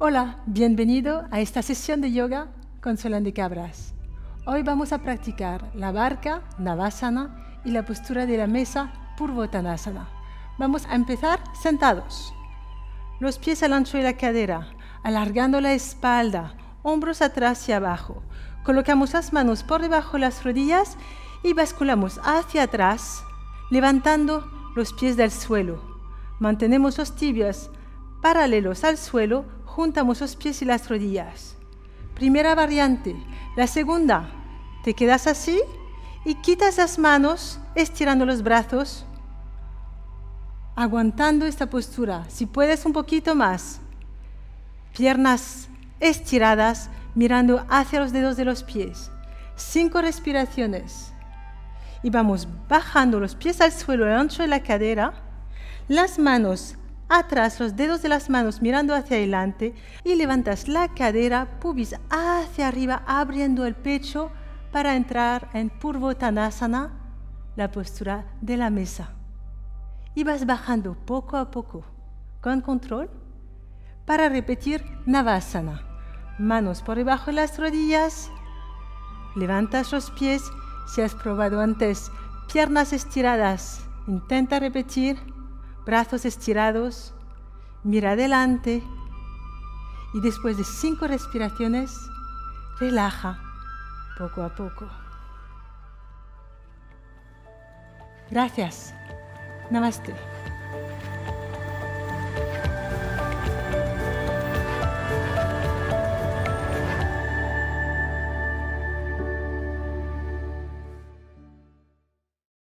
Hola, bienvenido a esta sesión de yoga con Solán Cabras. Hoy vamos a practicar la barca, Navasana, y la postura de la mesa, Purvottanasana. Vamos a empezar sentados. Los pies al ancho de la cadera, alargando la espalda, hombros atrás y abajo. Colocamos las manos por debajo de las rodillas y basculamos hacia atrás, levantando los pies del suelo. Mantenemos los tibios paralelos al suelo, juntamos los pies y las rodillas. Primera variante. La segunda, te quedas así y quitas las manos, estirando los brazos, aguantando esta postura. Si puedes un poquito más. Piernas estiradas, mirando hacia los dedos de los pies. 5 respiraciones. Y vamos bajando los pies al suelo, al ancho de la cadera, las manos atrás, los dedos de las manos mirando hacia adelante y levantas la cadera, pubis hacia arriba, abriendo el pecho para entrar en Purvottanasana, la postura de la mesa. Y vas bajando poco a poco, con control, para repetir Navasana. Manos por debajo de las rodillas, levantas los pies. Si has probado antes, piernas estiradas, intenta repetir, brazos estirados, mira adelante y después de 5 respiraciones, relaja poco a poco. Gracias. Namaste.